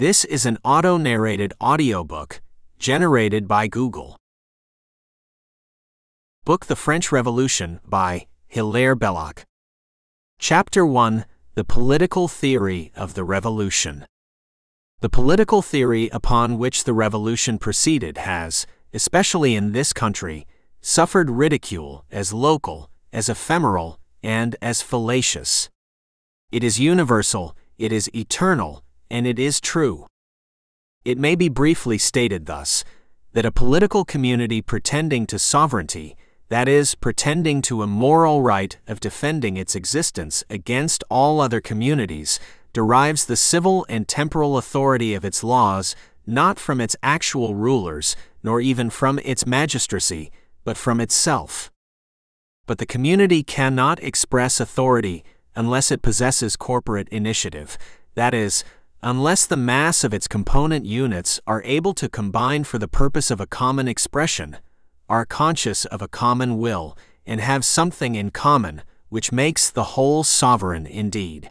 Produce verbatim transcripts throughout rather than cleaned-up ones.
This is an auto-narrated audiobook generated by Google. Book The French Revolution by Hilaire Belloc. Chapter one. The Political Theory of the Revolution. The political theory upon which the revolution proceeded has, especially in this country, suffered ridicule as local, as ephemeral, and as fallacious. It is universal, it is eternal, and it is true. It may be briefly stated thus, that a political community pretending to sovereignty, that is, pretending to a moral right of defending its existence against all other communities, derives the civil and temporal authority of its laws not from its actual rulers, nor even from its magistracy, but from itself. But the community cannot express authority unless it possesses corporate initiative, that is, unless the mass of its component units are able to combine for the purpose of a common expression, are conscious of a common will, and have something in common, which makes the whole sovereign indeed.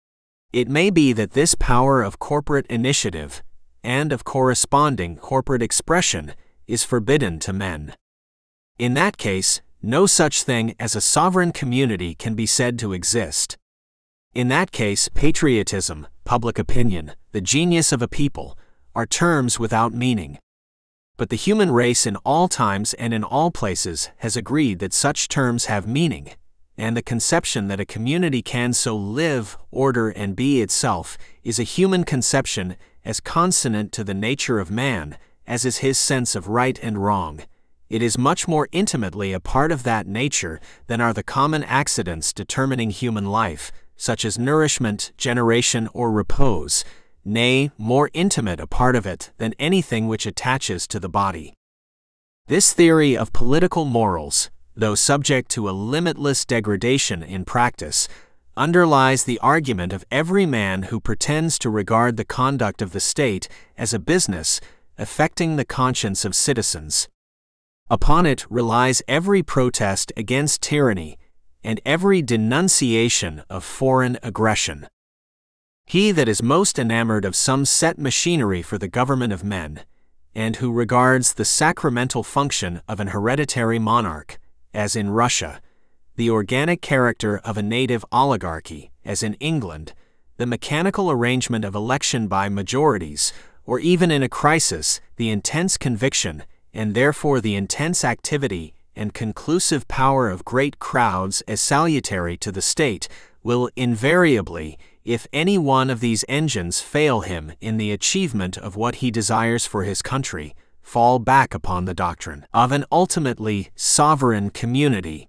It may be that this power of corporate initiative, and of corresponding corporate expression, is forbidden to men. In that case, no such thing as a sovereign community can be said to exist. In that case, patriotism, public opinion, the genius of a people, are terms without meaning. But the human race in all times and in all places has agreed that such terms have meaning, and the conception that a community can so live, order, and be itself is a human conception as consonant to the nature of man as is his sense of right and wrong. It is much more intimately a part of that nature than are the common accidents determining human life, such as nourishment, generation, or repose, nay, more intimate a part of it than anything which attaches to the body. This theory of political morals, though subject to a limitless degradation in practice, underlies the argument of every man who pretends to regard the conduct of the state as a business affecting the conscience of citizens. Upon it relies every protest against tyranny and every denunciation of foreign aggression. He that is most enamored of some set machinery for the government of men, and who regards the sacramental function of an hereditary monarch, as in Russia, the organic character of a native oligarchy, as in England, the mechanical arrangement of election by majorities, or even in a crisis, the intense conviction, and therefore the intense activity and conclusive power of great crowds as salutary to the state, will invariably, if any one of these engines fail him in the achievement of what he desires for his country, fall back upon the doctrine of an ultimately sovereign community.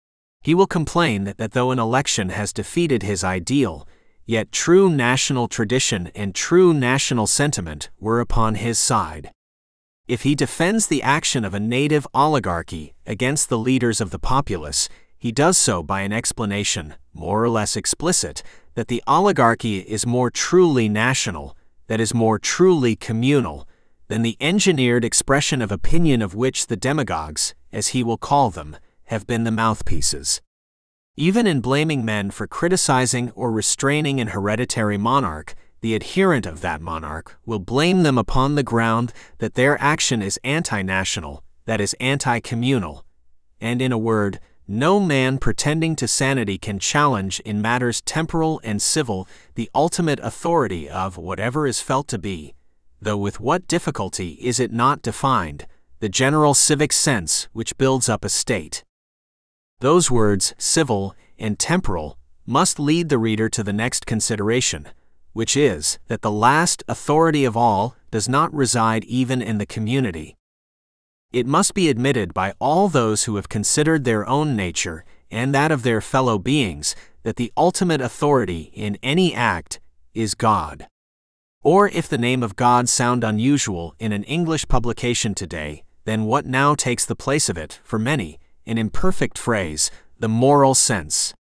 He will complain that, that though an election has defeated his ideal, yet true national tradition and true national sentiment were upon his side. If he defends the action of a native oligarchy against the leaders of the populace, he does so by an explanation, more or less explicit, that the oligarchy is more truly national, that is more truly communal, than the engineered expression of opinion of which the demagogues, as he will call them, have been the mouthpieces. Even in blaming men for criticizing or restraining an hereditary monarch, the adherent of that monarch will blame them upon the ground that their action is anti-national, that is anti-communal, and in a word, no man pretending to sanity can challenge in matters temporal and civil the ultimate authority of whatever is felt to be, though with what difficulty is it not defined, the general civic sense which builds up a state. Those words, civil and temporal, must lead the reader to the next consideration, which is that the last authority of all does not reside even in the community. It must be admitted by all those who have considered their own nature and that of their fellow beings that the ultimate authority in any act is God. Or if the name of God sound unusual in an English publication today, then what now takes the place of it, for many, an imperfect phrase, the moral sense.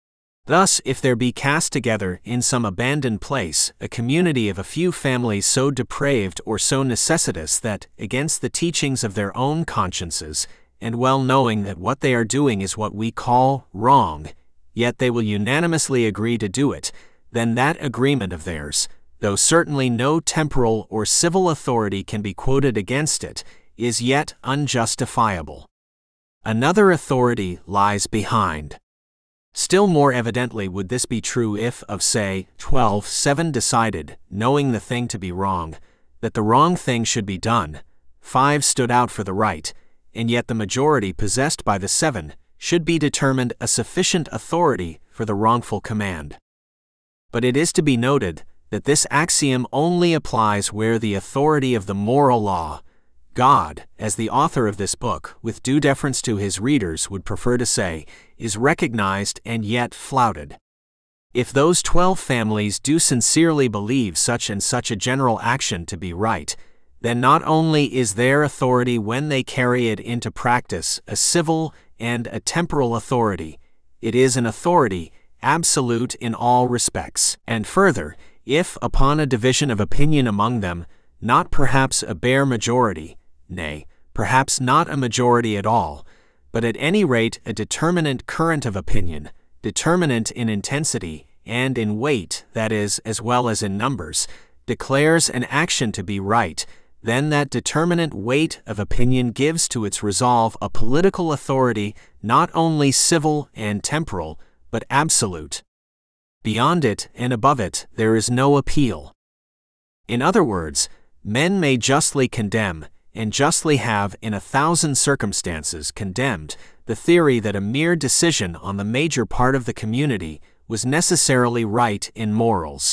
Thus, if there be cast together in some abandoned place a community of a few families so depraved or so necessitous that, against the teachings of their own consciences, and well knowing that what they are doing is what we call wrong, yet they will unanimously agree to do it, then that agreement of theirs, though certainly no temporal or civil authority can be quoted against it, is yet unjustifiable. Another authority lies behind. Still more evidently would this be true if, of say, twelve, seven decided, knowing the thing to be wrong, that the wrong thing should be done, five stood out for the right, and yet the majority possessed by the seven should be determined a sufficient authority for the wrongful command. But it is to be noted that this axiom only applies where the authority of the moral law, God, as the author of this book, with due deference to his readers, would prefer to say, is recognized and yet flouted. If those twelve families do sincerely believe such and such a general action to be right, then not only is their authority when they carry it into practice a civil and a temporal authority, it is an authority absolute in all respects. And further, if, upon a division of opinion among them, not perhaps a bare majority, nay, perhaps not a majority at all, but at any rate a determinate current of opinion, determinate in intensity and in weight, that is, as well as in numbers, declares an action to be right, then that determinate weight of opinion gives to its resolve a political authority not only civil and temporal, but absolute. Beyond it and above it there is no appeal. In other words, men may justly condemn, and justly have in a thousand circumstances condemned, the theory that a mere decision on the major part of the community was necessarily right in morals.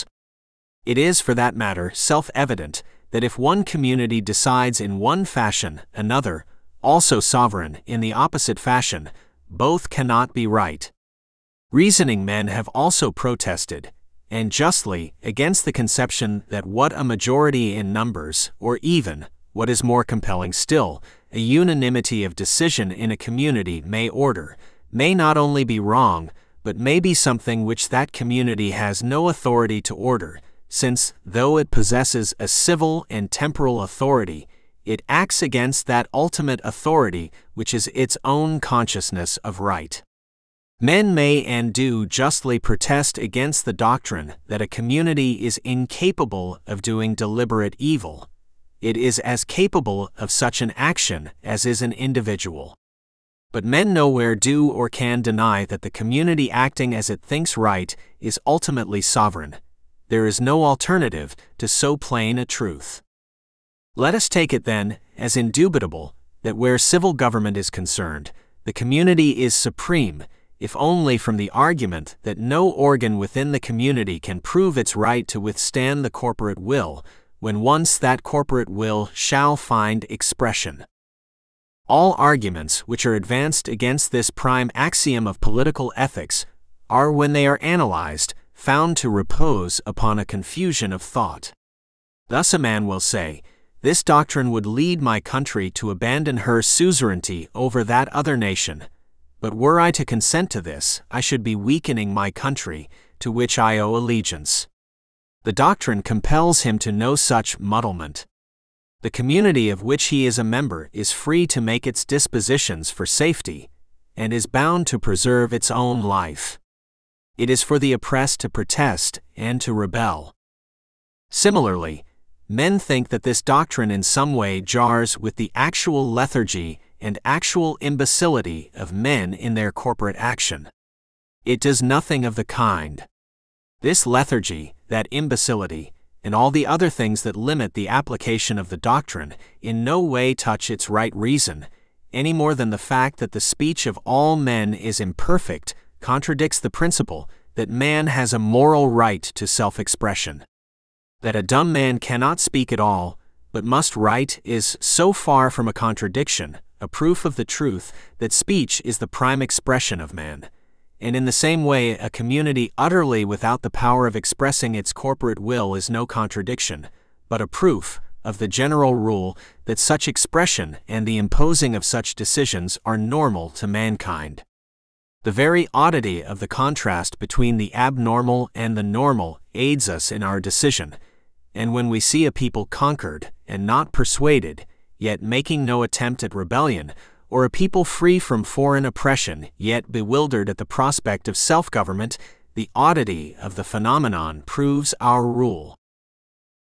It is, for that matter, self-evident that if one community decides in one fashion, another, also sovereign, in the opposite fashion, both cannot be right. Reasoning men have also protested, and justly, against the conception that what a majority in numbers, or even, what is more compelling still, a unanimity of decision in a community may order, may not only be wrong, but may be something which that community has no authority to order, since, though it possesses a civil and temporal authority, it acts against that ultimate authority which is its own consciousness of right. Men may and do justly protest against the doctrine that a community is incapable of doing deliberate evil. It is as capable of such an action as is an individual. But men nowhere do or can deny that the community acting as it thinks right is ultimately sovereign. There is no alternative to so plain a truth. Let us take it then as indubitable that where civil government is concerned, the community is supreme, if only from the argument that no organ within the community can prove its right to withstand the corporate will, when once that corporate will shall find expression. All arguments which are advanced against this prime axiom of political ethics are, when they are analyzed, found to repose upon a confusion of thought. Thus a man will say, "This doctrine would lead my country to abandon her suzerainty over that other nation, but were I to consent to this, I should be weakening my country, to which I owe allegiance." The doctrine compels him to no such muddlement. The community of which he is a member is free to make its dispositions for safety, and is bound to preserve its own life. It is for the oppressed to protest and to rebel. Similarly, men think that this doctrine in some way jars with the actual lethargy and actual imbecility of men in their corporate action. It does nothing of the kind. This lethargy, that imbecility, and all the other things that limit the application of the doctrine in no way touch its right reason, any more than the fact that the speech of all men is imperfect contradicts the principle that man has a moral right to self-expression. That a dumb man cannot speak at all, but must write, is so far from a contradiction, a proof of the truth that speech is the prime expression of man. And in the same way, a community utterly without the power of expressing its corporate will is no contradiction, but a proof of the general rule that such expression and the imposing of such decisions are normal to mankind. The very oddity of the contrast between the abnormal and the normal aids us in our decision, and when we see a people conquered and not persuaded, yet making no attempt at rebellion, or a people free from foreign oppression, yet bewildered at the prospect of self-government, the oddity of the phenomenon proves our rule.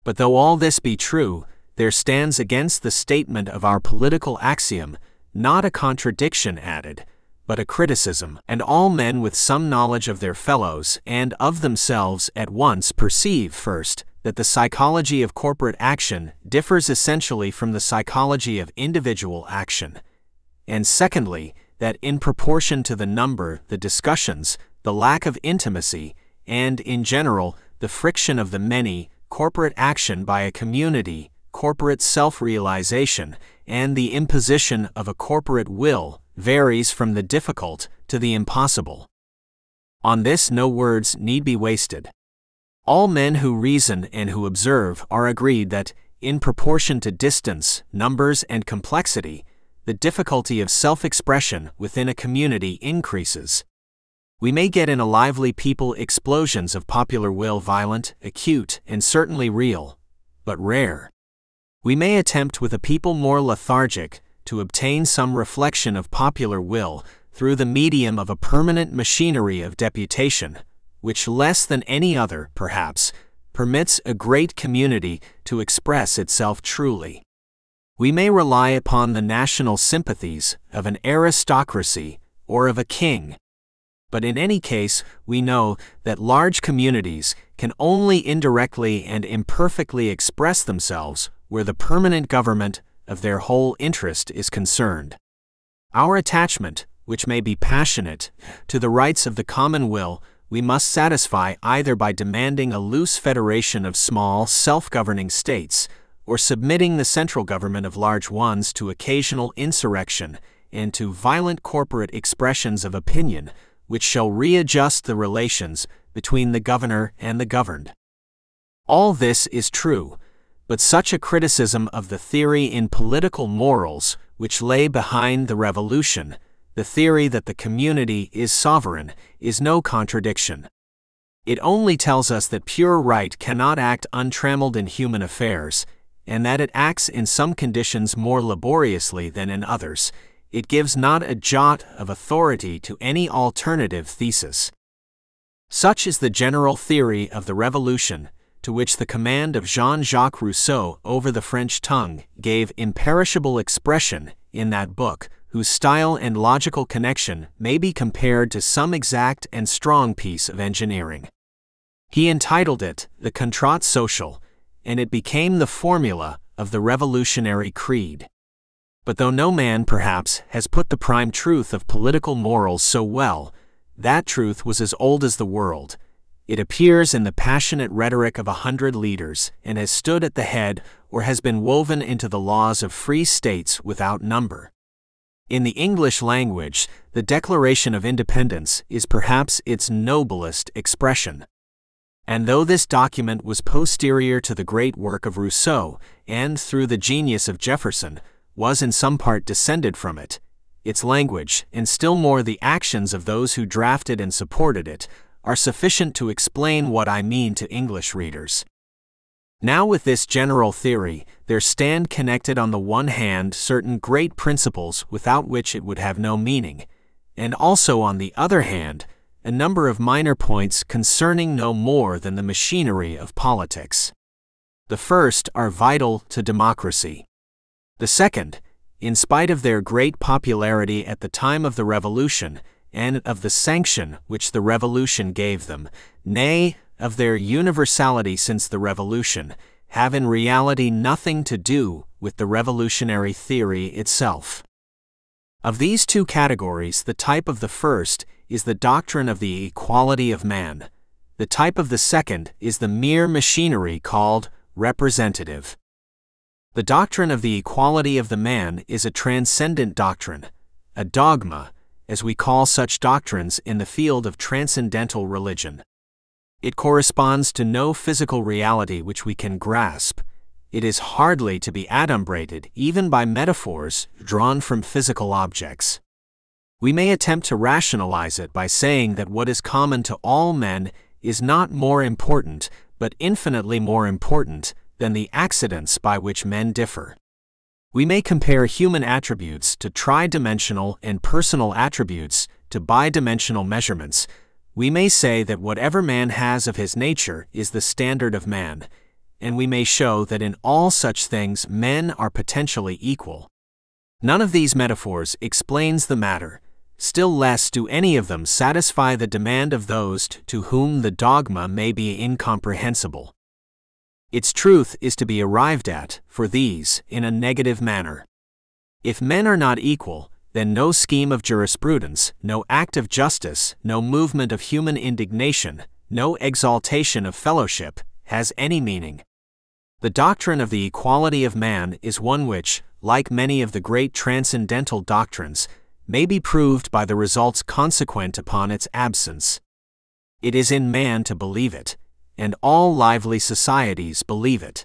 But though all this be true, there stands against the statement of our political axiom not a contradiction added, but a criticism, and all men with some knowledge of their fellows and of themselves at once perceive, first, that the psychology of corporate action differs essentially from the psychology of individual action, and secondly, that in proportion to the number, the discussions, the lack of intimacy, and, in general, the friction of the many, corporate action by a community, corporate self-realization, and the imposition of a corporate will varies from the difficult to the impossible. On this no words need be wasted. All men who reason and who observe are agreed that, in proportion to distance, numbers, and complexity, the difficulty of self-expression within a community increases. We may get in a lively people explosions of popular will violent, acute, and certainly real, but rare. We may attempt with a people more lethargic to obtain some reflection of popular will through the medium of a permanent machinery of deputation, which less than any other, perhaps, permits a great community to express itself truly. We may rely upon the national sympathies of an aristocracy or of a king. But in any case, we know that large communities can only indirectly and imperfectly express themselves where the permanent government of their whole interest is concerned. Our attachment, which may be passionate, to the rights of the common will, we must satisfy either by demanding a loose federation of small, self-governing states, or submitting the central government of large ones to occasional insurrection and to violent corporate expressions of opinion, which shall readjust the relations between the governor and the governed. All this is true, but such a criticism of the theory in political morals which lay behind the revolution, the theory that the community is sovereign, is no contradiction. It only tells us that pure right cannot act untrammeled in human affairs, and that it acts in some conditions more laboriously than in others. It gives not a jot of authority to any alternative thesis. Such is the general theory of the Revolution, to which the command of Jean-Jacques Rousseau over the French tongue gave imperishable expression in that book, whose style and logical connection may be compared to some exact and strong piece of engineering. He entitled it The Contrat Social, and it became the formula of the revolutionary creed. But though no man, perhaps, has put the prime truth of political morals so well, that truth was as old as the world. It appears in the passionate rhetoric of a hundred leaders, and has stood at the head or has been woven into the laws of free states without number. In the English language, the Declaration of Independence is perhaps its noblest expression. And though this document was posterior to the great work of Rousseau, and through the genius of Jefferson, was in some part descended from it, its language, and still more the actions of those who drafted and supported it, are sufficient to explain what I mean to English readers. Now with this general theory, there stand connected on the one hand certain great principles without which it would have no meaning, and also on the other hand, a number of minor points concerning no more than the machinery of politics. The first are vital to democracy. The second, in spite of their great popularity at the time of the Revolution, and of the sanction which the Revolution gave them, nay, of their universality since the Revolution, have in reality nothing to do with the revolutionary theory itself. Of these two categories, the type of the first is the doctrine of the equality of man. The type of the second is the mere machinery called representative. The doctrine of the equality of the man is a transcendent doctrine, a dogma, as we call such doctrines in the field of transcendental religion. It corresponds to no physical reality which we can grasp. It is hardly to be adumbrated even by metaphors drawn from physical objects. We may attempt to rationalize it by saying that what is common to all men is not more important, but infinitely more important, than the accidents by which men differ. We may compare human attributes to tri-dimensional and personal attributes to bi-dimensional measurements. We may say that whatever man has of his nature is the standard of man, and we may show that in all such things men are potentially equal. None of these metaphors explains the matter, still less do any of them satisfy the demand of those to whom the dogma may be incomprehensible. Its truth is to be arrived at, for these, in a negative manner. If men are not equal, then no scheme of jurisprudence, no act of justice, no movement of human indignation, no exaltation of fellowship, has any meaning. The doctrine of the equality of man is one which, like many of the great transcendental doctrines, may be proved by the results consequent upon its absence. It is in man to believe it, and all lively societies believe it.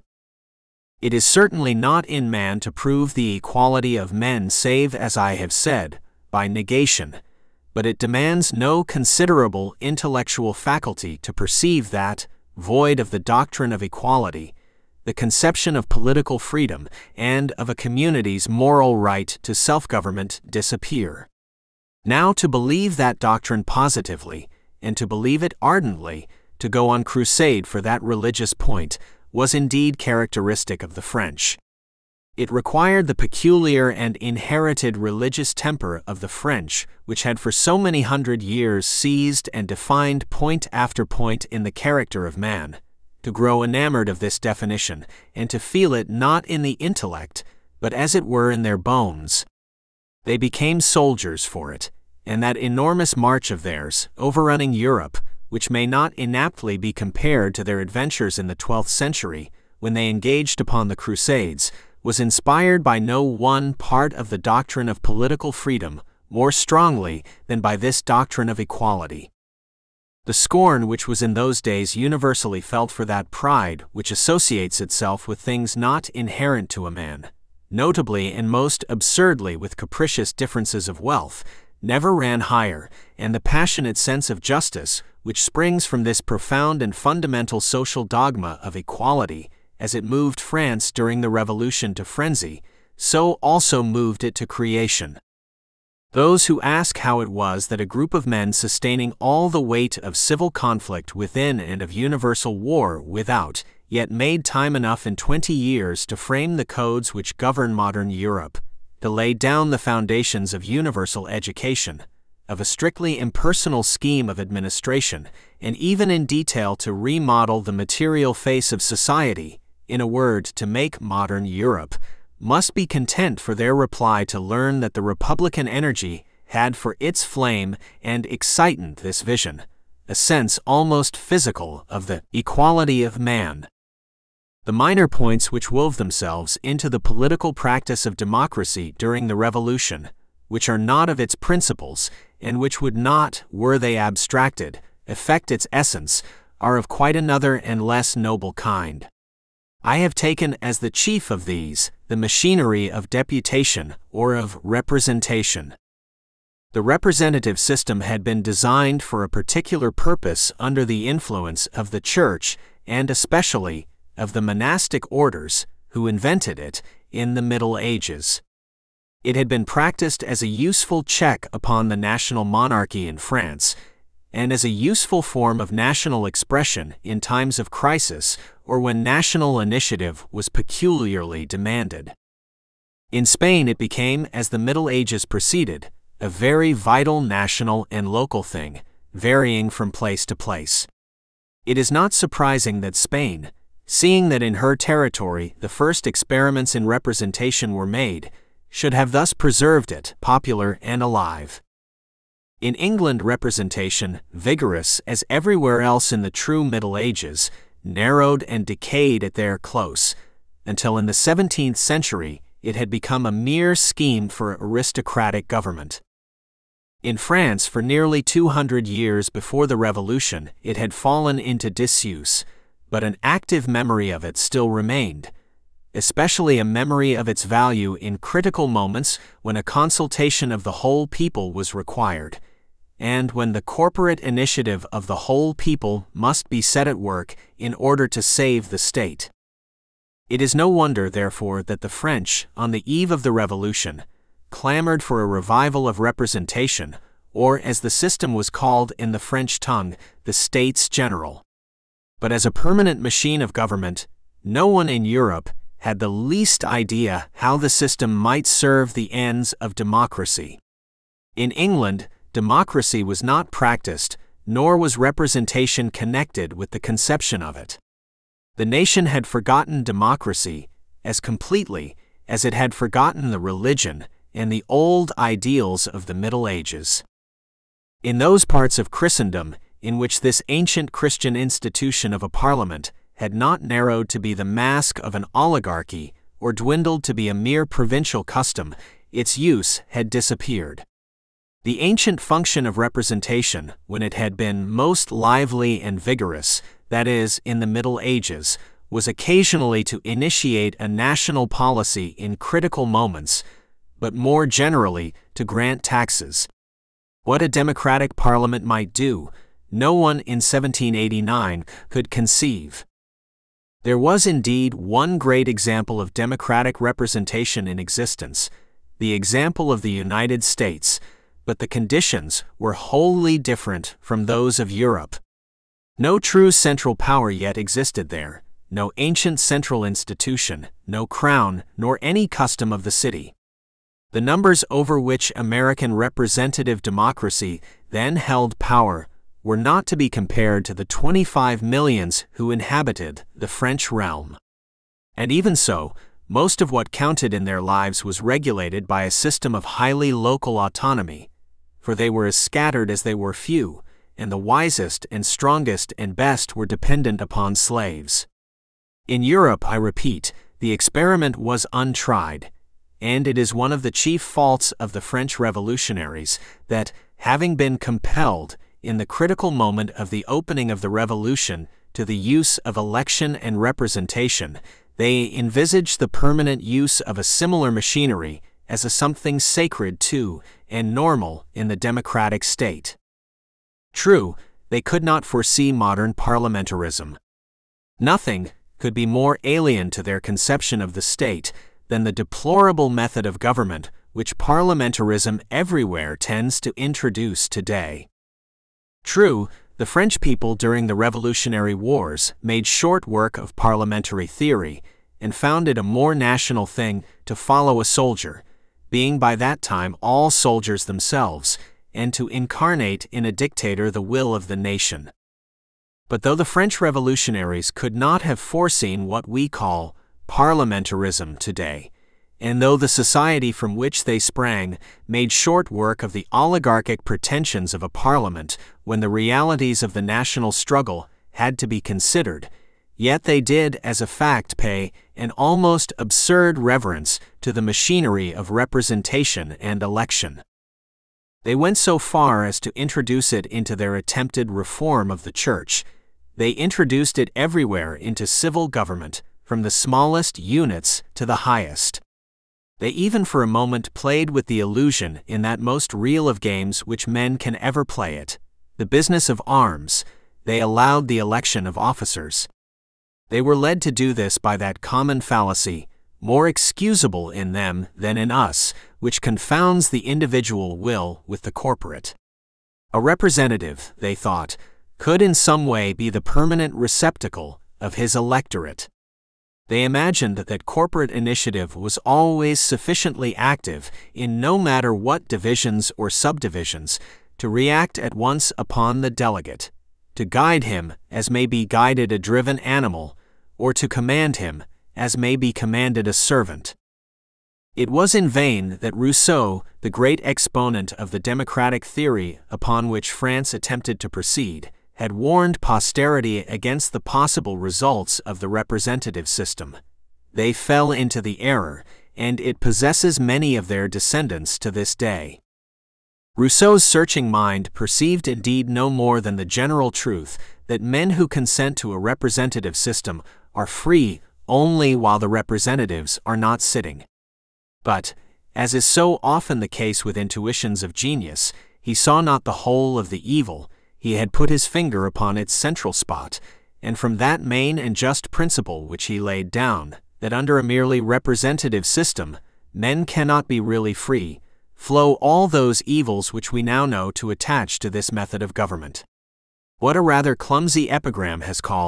It is certainly not in man to prove the equality of men save, as I have said, by negation, but it demands no considerable intellectual faculty to perceive that, void of the doctrine of equality, the conception of political freedom and of a community's moral right to self-government disappear. Now to believe that doctrine positively, and to believe it ardently, to go on crusade for that religious point, was indeed characteristic of the French. It required the peculiar and inherited religious temper of the French, which had for so many hundred years seized and defined point after point in the character of man, to grow enamored of this definition, and to feel it not in the intellect, but as it were in their bones. They became soldiers for it, and that enormous march of theirs, overrunning Europe, which may not inaptly be compared to their adventures in the twelfth century, when they engaged upon the Crusades, was inspired by no one part of the doctrine of political freedom more strongly than by this doctrine of equality. The scorn which was in those days universally felt for that pride which associates itself with things not inherent to a man, notably and most absurdly with capricious differences of wealth, never ran higher, and the passionate sense of justice, which springs from this profound and fundamental social dogma of equality, as it moved France during the Revolution to frenzy, so also moved it to creation. Those who ask how it was that a group of men sustaining all the weight of civil conflict within and of universal war without, yet made time enough in twenty years to frame the codes which govern modern Europe, to lay down the foundations of universal education, of a strictly impersonal scheme of administration, and even in detail to remodel the material face of society, in a word, to make modern Europe, must be content for their reply to learn that the Republican energy had for its flame and excitant this vision, a sense almost physical of the equality of man. The minor points which wove themselves into the political practice of democracy during the Revolution, which are not of its principles, and which would not, were they abstracted, affect its essence, are of quite another and less noble kind. I have taken as the chief of these the machinery of deputation or of representation. The representative system had been designed for a particular purpose under the influence of the Church, and especially of the monastic orders, who invented it in the Middle Ages. It had been practiced as a useful check upon the national monarchy in France, and as a useful form of national expression in times of crisis or when national initiative was peculiarly demanded. In Spain it became, as the Middle Ages proceeded, a very vital national and local thing, varying from place to place. It is not surprising that Spain, seeing that in her territory the first experiments in representation were made, should have thus preserved it popular and alive. In England representation, vigorous as everywhere else in the true Middle Ages, narrowed and decayed at their close, until in the seventeenth century it had become a mere scheme for aristocratic government. In France for nearly two hundred years before the Revolution it had fallen into disuse, but an active memory of it still remained, especially a memory of its value in critical moments when a consultation of the whole people was required, and when the corporate initiative of the whole people must be set at work in order to save the state. It is no wonder, therefore, that the French, on the eve of the Revolution, clamored for a revival of representation, or as the system was called in the French tongue, the States General. But as a permanent machine of government, no one in Europe had the least idea how the system might serve the ends of democracy. In England, democracy was not practiced, nor was representation connected with the conception of it. The nation had forgotten democracy as completely as it had forgotten the religion and the old ideals of the Middle Ages. In those parts of Christendom in which this ancient Christian institution of a parliament had not narrowed to be the mask of an oligarchy or dwindled to be a mere provincial custom, its use had disappeared. The ancient function of representation, when it had been most lively and vigorous, that is, in the Middle Ages, was occasionally to initiate a national policy in critical moments, but more generally to grant taxes. What a democratic parliament might do, no one in seventeen eighty-nine could conceive. There was indeed one great example of democratic representation in existence, the example of the United States, but the conditions were wholly different from those of Europe. No true central power yet existed there, no ancient central institution, no crown, nor any custom of the city. The numbers over which American representative democracy then held power were not to be compared to the twenty-five millions who inhabited the French realm. And even so, most of what counted in their lives was regulated by a system of highly local autonomy, for they were as scattered as they were few, and the wisest and strongest and best were dependent upon slaves. In Europe, I repeat, the experiment was untried, and it is one of the chief faults of the French revolutionaries that, having been compelled, in the critical moment of the opening of the revolution, to the use of election and representation, they envisaged the permanent use of a similar machinery as a something sacred to and normal in the democratic state. True, they could not foresee modern parliamentarism. Nothing could be more alien to their conception of the state than the deplorable method of government which parliamentarism everywhere tends to introduce today. True, the French people during the Revolutionary Wars made short work of parliamentary theory and found it a more national thing to follow a soldier, being by that time all soldiers themselves, and to incarnate in a dictator the will of the nation. But though the French revolutionaries could not have foreseen what we call parliamentarism today, and though the society from which they sprang made short work of the oligarchic pretensions of a parliament when the realities of the national struggle had to be considered, yet they did as a fact pay an almost absurd reverence to the machinery of representation and election. They went so far as to introduce it into their attempted reform of the church. They introduced it everywhere into civil government, from the smallest units to the highest. They even for a moment played with the illusion in that most real of games which men can ever play it, the business of arms. They allowed the election of officers. They were led to do this by that common fallacy, more excusable in them than in us, which confounds the individual will with the corporate. A representative, they thought, could in some way be the permanent receptacle of his electorate. They imagined that corporate initiative was always sufficiently active in no matter what divisions or subdivisions to react at once upon the delegate, to guide him as may be guided a driven animal, or to command him as may be commanded a servant. It was in vain that Rousseau, the great exponent of the democratic theory upon which France attempted to proceed, had warned posterity against the possible results of the representative system. They fell into the error, and it possesses many of their descendants to this day. Rousseau's searching mind perceived indeed no more than the general truth that men who consent to a representative system are free only while the representatives are not sitting. But, as is so often the case with intuitions of genius, he saw not the whole of the evil. He had put his finger upon its central spot, and from that main and just principle which he laid down, that under a merely representative system, men cannot be really free, flow all those evils which we now know to attach to this method of government. What a rather clumsy epigram has called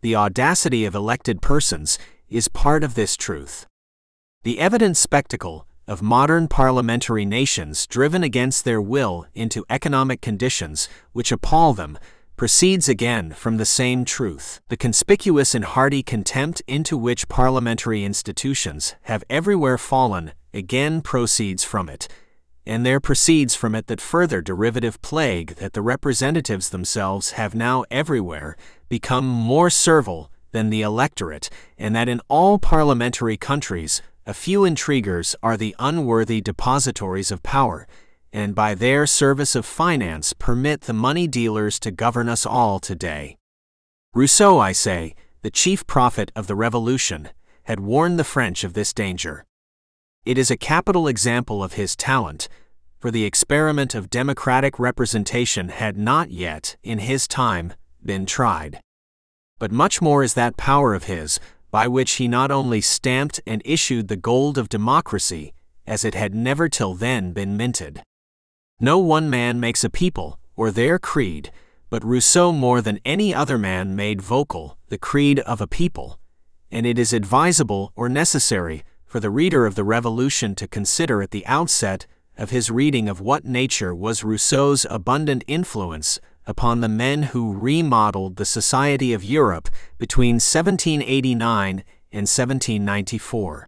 the audacity of elected persons, is part of this truth. The evident spectacle of modern parliamentary nations driven against their will into economic conditions which appall them proceeds again from the same truth. The conspicuous and hearty contempt into which parliamentary institutions have everywhere fallen again proceeds from it, and there proceeds from it that further derivative plague that the representatives themselves have now everywhere become more servile than the electorate, and that in all parliamentary countries a few intriguers are the unworthy depositories of power, and by their service of finance permit the money dealers to govern us all today. Rousseau, I say, the chief prophet of the Revolution, had warned the French of this danger. It is a capital example of his talent, for the experiment of democratic representation had not yet, in his time, been tried. But much more is that power of his, by which he not only stamped and issued the gold of democracy, as it had never till then been minted. No one man makes a people, or their creed, but Rousseau more than any other man made vocal the creed of a people, and it is advisable or necessary for the reader of the Revolution to consider at the outset of his reading of what nature was Rousseau's abundant influence upon the men who remodeled the society of Europe between seventeen eighty-nine and seventeen ninety-four.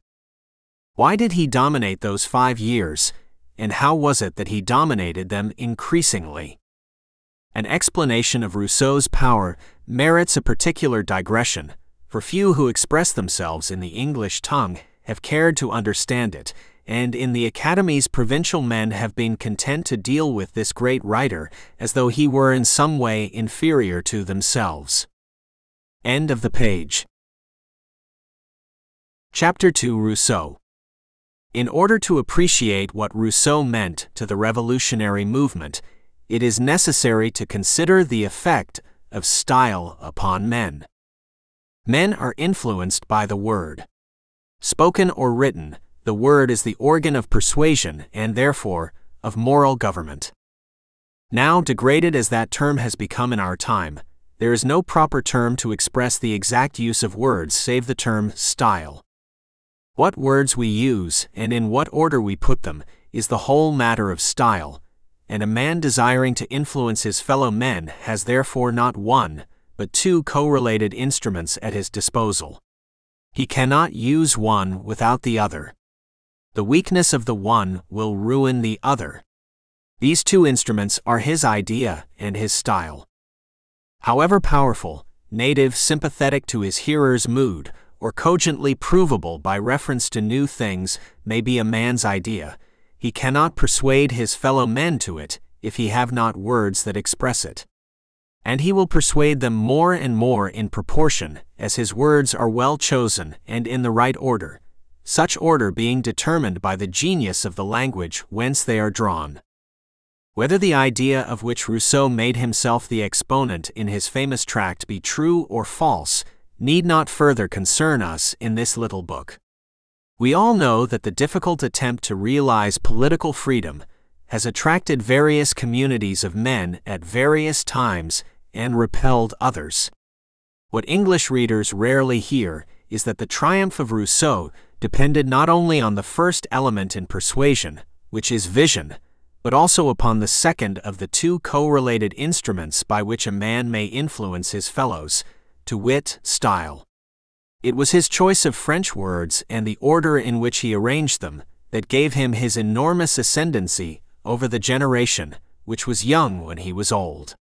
Why did he dominate those five years, and how was it that he dominated them increasingly? An explanation of Rousseau's power merits a particular digression, for few who express themselves in the English tongue have cared to understand it, and in the academies provincial men have been content to deal with this great writer as though he were in some way inferior to themselves. End of the page. Chapter two. Rousseau. In order to appreciate what Rousseau meant to the revolutionary movement, it is necessary to consider the effect of style upon men. Men are influenced by the word. Spoken or written, the word is the organ of persuasion and, therefore, of moral government. Now degraded as that term has become in our time, there is no proper term to express the exact use of words save the term style. What words we use, and in what order we put them, is the whole matter of style, and a man desiring to influence his fellow men has therefore not one, but two correlated instruments at his disposal. He cannot use one without the other. The weakness of the one will ruin the other. These two instruments are his idea and his style. However powerful, native, sympathetic to his hearer's mood, or cogently provable by reference to new things may be a man's idea, he cannot persuade his fellow men to it if he have not words that express it. And he will persuade them more and more in proportion as his words are well chosen and in the right order, such order being determined by the genius of the language whence they are drawn. Whether the idea of which Rousseau made himself the exponent in his famous tract be true or false need not further concern us in this little book. We all know that the difficult attempt to realize political freedom has attracted various communities of men at various times and repelled others. What English readers rarely hear is that the triumph of Rousseau depended not only on the first element in persuasion, which is vision, but also upon the second of the two correlated instruments by which a man may influence his fellows, to wit, style. It was his choice of French words and the order in which he arranged them that gave him his enormous ascendancy over the generation which was young when he was old.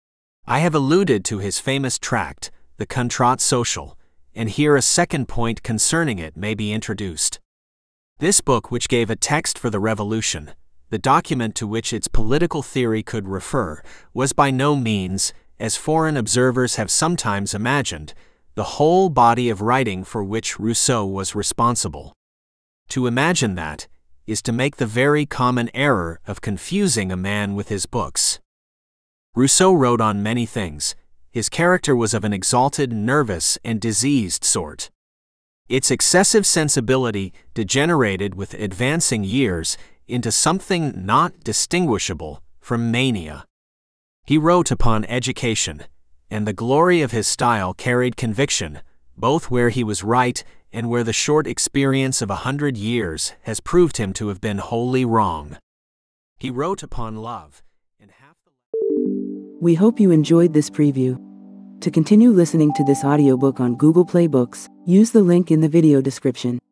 I have alluded to his famous tract, The Contrat Social, and here a second point concerning it may be introduced. This book, which gave a text for the Revolution, the document to which its political theory could refer, was by no means, as foreign observers have sometimes imagined, the whole body of writing for which Rousseau was responsible. To imagine that is to make the very common error of confusing a man with his books. Rousseau wrote on many things. His character was of an exalted, nervous, and diseased sort. Its excessive sensibility degenerated with advancing years into something not distinguishable from mania. He wrote upon education, and the glory of his style carried conviction, both where he was right and where the short experience of a hundred years has proved him to have been wholly wrong. He wrote upon love, and half the... We hope you enjoyed this preview. To continue listening to this audiobook on Google Play Books, use the link in the video description.